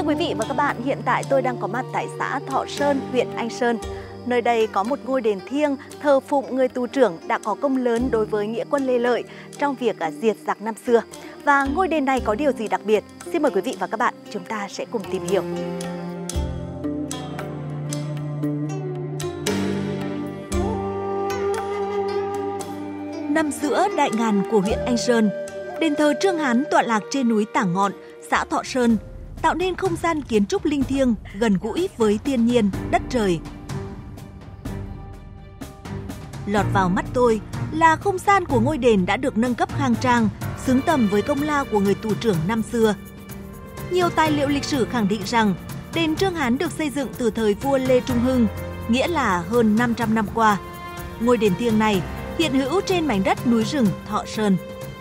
quý vị và các bạn, hiện tại tôi đang có mặt tại xã Thọ Sơn, huyện Anh Sơn. Nơi đây có một ngôi đền thiêng thờ phụng người tù trưởng đã có công lớn đối với nghĩa quân Lê Lợi trong việc diệt giặc năm xưa. Và ngôi đền này có điều gì đặc biệt? Xin mời quý vị và các bạn, chúng ta sẽ cùng tìm hiểu. Nằm giữa đại ngàn của huyện Anh Sơn, đền thờ Trương Hán tọa lạc trên núi Tả Ngọn, xã Thọ Sơn, tạo nên không gian kiến trúc linh thiêng, gần gũi với thiên nhiên, đất trời. Lọt vào mắt tôi là không gian của ngôi đền đã được nâng cấp khang trang, xứng tầm với công lao của người tù trưởng năm xưa. Nhiều tài liệu lịch sử khẳng định rằng đền Trương Hán được xây dựng từ thời vua Lê Trung Hưng, nghĩa là hơn 500 năm qua. Ngôi đền thiêng này hiện hữu trên mảnh đất núi rừng Thọ Sơn.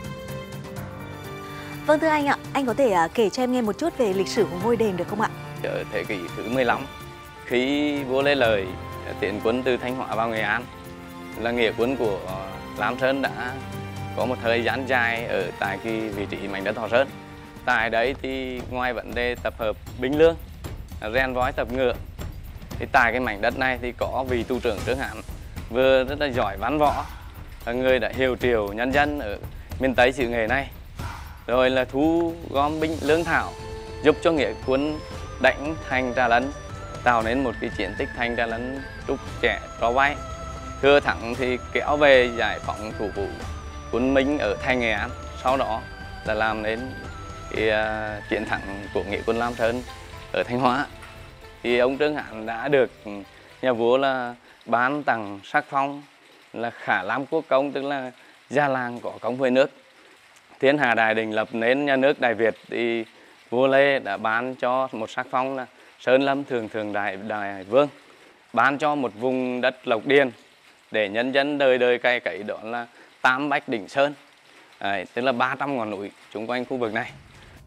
Vâng, thưa anh ạ, anh có thể kể cho em nghe một chút về lịch sử của ngôi đền được không ạ? Ở thế kỷ thứ 15, khi vua Lê Lợi tiến quân từ Thanh Hóa vào Nghệ An, là nghĩa quân của Lam Sơn đã có một thời gian dài ở tại cái vị trí mảnh đất Thọ Sơn. Tại đấy thì ngoài vấn đề tập hợp binh lương, rèn vói tập ngựa, thì tại cái mảnh đất này thì có vị tù trưởng Trương Hán vừa rất là giỏi văn võ, là người đã hiệu triệu nhân dân ở miền Tây xứ Nghệ này, rồi là thu gom binh lương thảo, giúp cho nghĩa quân đánh Thành Trà Lân, tạo nên một cái chiến tích Thành Trà Lân trúc trẻ tro vai. Thừa thắng thì kéo về giải phóng thủ phủ quân Minh ở Thành Nghệ An, sau đó là làm nên cái chiến thắng của nghĩa quân Lam Sơn ở Thanh Hóa. Thì ông Trương Hán đã được nhà vua là ban tặng sắc phong là Khả Lam Quốc Công, tức là gia làng có công với nước. Thiên hạ đại định lập nên nhà nước Đại Việt thì vua Lê đã ban cho một sắc phong là Sơn Lâm Thường Thường Đại Vương, ban cho một vùng đất lộc điền để nhân dân đời đời cày cấy, đó là Tam Bách Đỉnh Sơn, tức là 300 ngọn núi xung quanh khu vực này.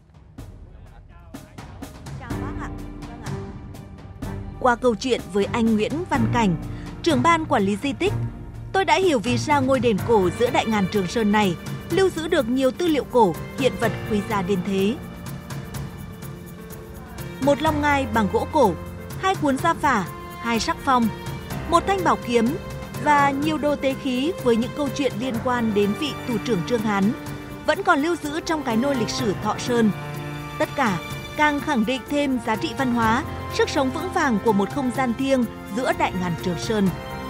Qua câu chuyện với anh Nguyễn Văn Cảnh, trưởng ban quản lý di tích, tôi đã hiểu vì sao ngôi đền cổ giữa đại ngàn Trường Sơn này lưu giữ được nhiều tư liệu cổ, hiện vật quý giá đến thế. Một long ngai bằng gỗ cổ, 2 cuốn gia phả, 2 sắc phong, một thanh bảo kiếm và nhiều đồ tế khí với những câu chuyện liên quan đến vị tù trưởng Trương Hán vẫn còn lưu giữ trong cái nôi lịch sử Thọ Sơn. Tất cả càng khẳng định thêm giá trị văn hóa, sức sống vững vàng của một không gian thiêng giữa đại ngàn Trường Sơn.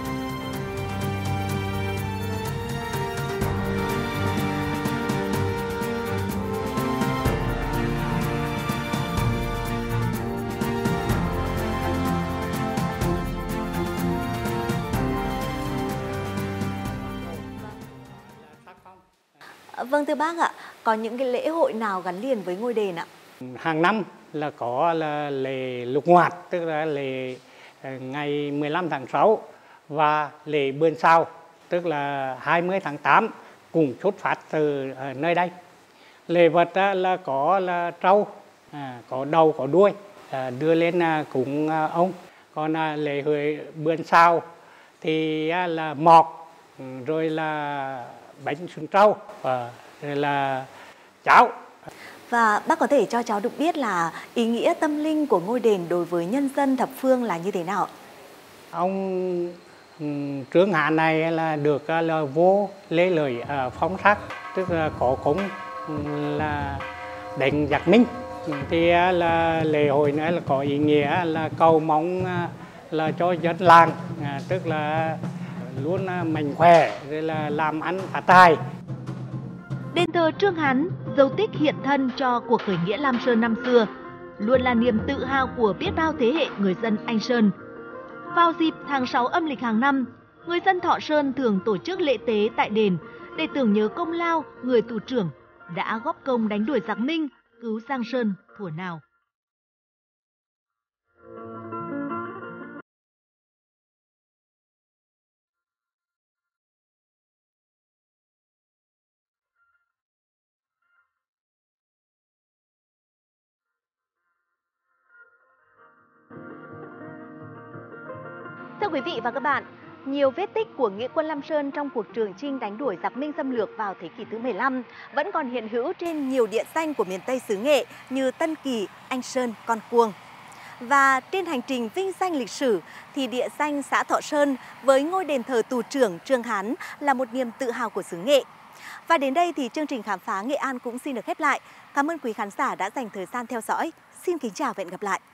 Vâng, thưa bác ạ, có những cái lễ hội nào gắn liền với ngôi đền ạ? Hàng năm là có là lễ Lục Ngoạt, tức là lễ ngày 15 tháng 6 và lễ Bươn Sao, tức là 20 tháng 8 cùng xuất phát từ nơi đây. Lễ vật là có là trâu, có đầu có đuôi, đưa lên cúng ông. Còn lễ hội Bươn Sao thì là mọc, rồi là bánh sừng trâu, rồi là cháo. Và bác có thể cho cháu được biết là ý nghĩa tâm linh của ngôi đền đối với nhân dân thập phương là như thế nào? Ông Trương Hán này là được là vua Lê Lợi phong sắc, tức là có công là đánh giặc Minh. Thì là lễ hội nữa là có ý nghĩa là cầu mong là cho dân làng, tức là luôn mạnh khỏe, rồi là làm ăn phát tài. Đền thờ Trương Hán, dấu tích hiện thân cho cuộc khởi nghĩa Lam Sơn năm xưa, luôn là niềm tự hào của biết bao thế hệ người dân Anh Sơn. Vào dịp tháng 6 âm lịch hàng năm, người dân Thọ Sơn thường tổ chức lễ tế tại đền để tưởng nhớ công lao người tù trưởng đã góp công đánh đuổi giặc Minh, cứu Giang Sơn thuở nào. Thưa quý vị và các bạn, Nhiều vết tích của nghĩa quân Lam Sơn trong cuộc trường chinh đánh đuổi giặc Minh xâm lược vào thế kỷ thứ 15 vẫn còn hiện hữu trên nhiều địa danh của miền Tây xứ Nghệ như Tân Kỳ, Anh Sơn, Con Cuông. Và trên hành trình vinh danh lịch sử thì địa danh xã Thọ Sơn với ngôi đền thờ tù trưởng Trương Hán là một niềm tự hào của xứ Nghệ. Và đến đây thì chương trình Khám phá Nghệ An cũng xin được khép lại. Cảm ơn quý khán giả đã dành thời gian theo dõi. Xin kính chào và hẹn gặp lại.